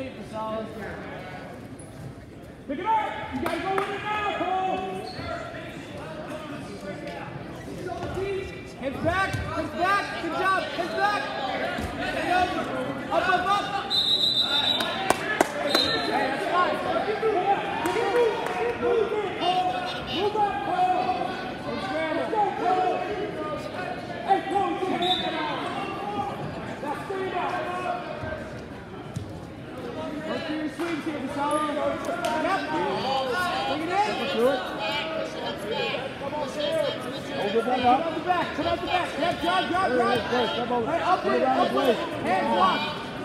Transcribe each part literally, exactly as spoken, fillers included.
feet for solid. Pick it up! You gotta go with it now, Cole! Hands back! Hands back! Good job! Hands back! Up, up, up! up. Hey, that's fine. Move it, Cole! Move up, Cole! Let's go, Cole! Hey, Cole, get your hand out! Now stand up! Work through your swings here, Vassallo. Yep. Bring it in. Do it. Hold it back up. Come out the back. Come out the back. Yep, drive, drive, drive. Hey, up with it, up with it. Hands block.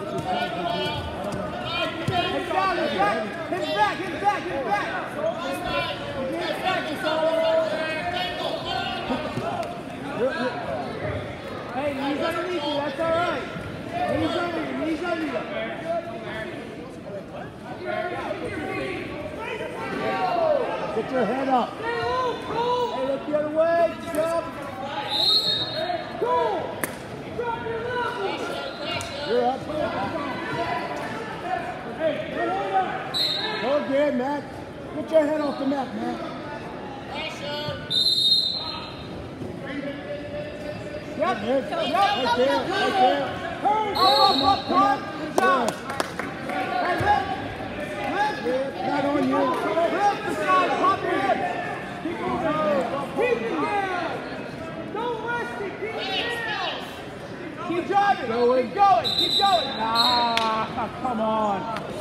Hands down, hands back. Hands back, hands back, hands back. Hands back, Vassallo. Hey, knees underneath you. That's all right. Knees under you. Knees under you. Get your head up. Hey, look the other way. Jump. Go! Drop your level! You're up. Hey, get your head up! Go again, Matt. Get your head off the mat, Matt. Yep. Right there. Yep. Right there. Right there. Turn, Up, turn! up, up, up. Good job. Hey, lift. Lift. Not on you. Lift the side. Pop your hips. Keep moving! Keep it down! Don't rest it! Keep it down! Keep driving. Going. Keep going. Keep going. Ah, come on.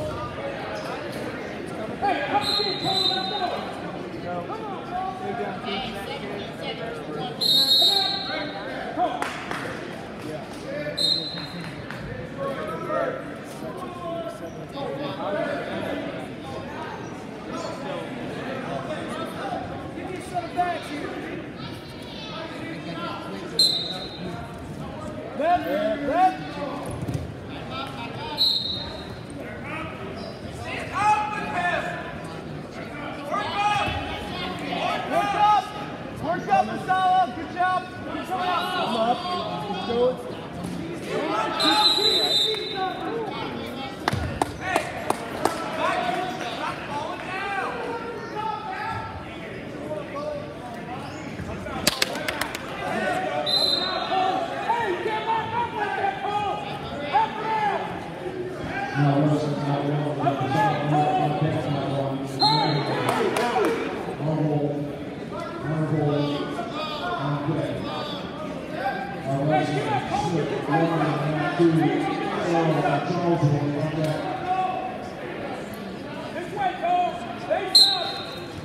Hey, come again, Cole! Let's go! Come on, Cole! Come on! Left, left. Stand up with him! Work up! Work up. Work up, Vassallo. Good job. Keep coming up. Come up. Keep going. This way, Cole! Stay up!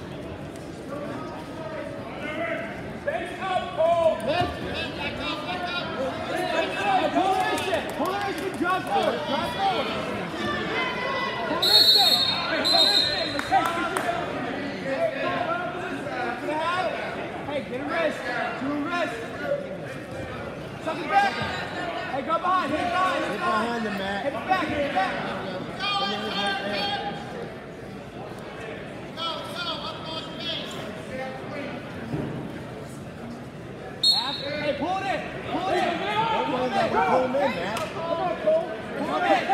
Stay up, Cole! Left. Hey, pull this in. Pull this in. Drive forward. Drive forward. Pull this in. Hey, pull this in. Let's take it. Hey, get a wrist. Do a wrist. Suck it back. Hey, go behind. Hit it behind. Hit it Get behind. behind him, Matt. Hit it back. Hit it back. Half. Hey, pull it in. Pull it in. Pull him in, Matt. Come on, Cole! Pull it in.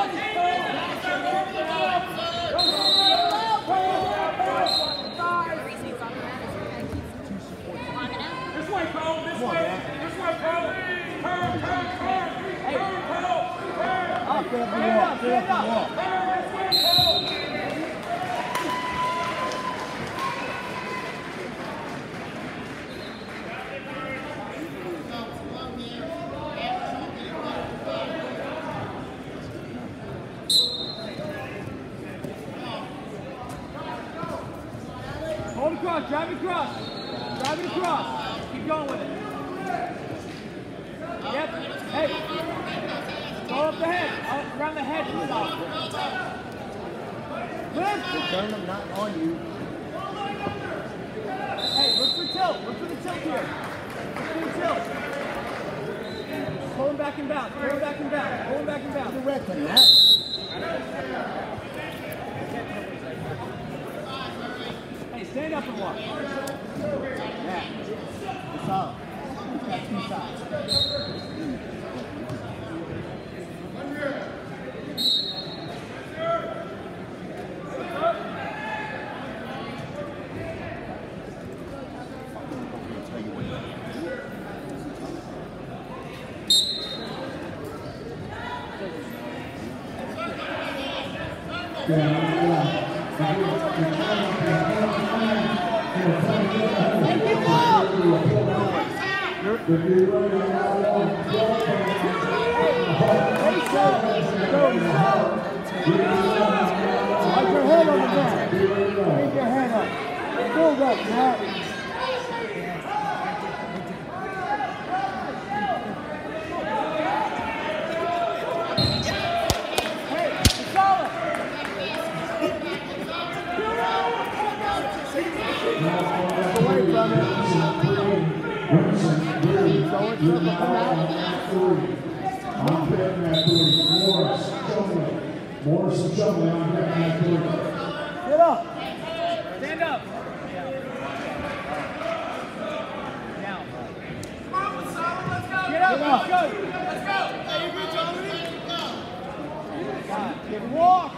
This way, Cole! This way! This way, Cole! Turn, turn, turn! Turn, Cole! Turn! Up. Get up Stand and walk. up. Get up Stand and walk. up. Turn this way, Cole! Hold across, drive it across. Drive it across. Keep going with it. Yep. Hey. Go up the head. Up around the head. Lift. Turn him, not on you. Hey, look for tilt. Look for the tilt here. Look for the tilt. Pull him back and bounce. Pull him back and bounce. Pull him back and bounce. Direct him, Matt. Hey, stand up and walk. Matt. It's up. Got two sides. Put your head on the ground. Keep your head up. Build up, Matt. Hey, solid. Away from it. So it's going to come out. On Kevin at three. Morris, Shumley. Morris and Shumley on Kevin at three. Get up. Stand up. Now. Get up. Let's go. Let's go. Get walk.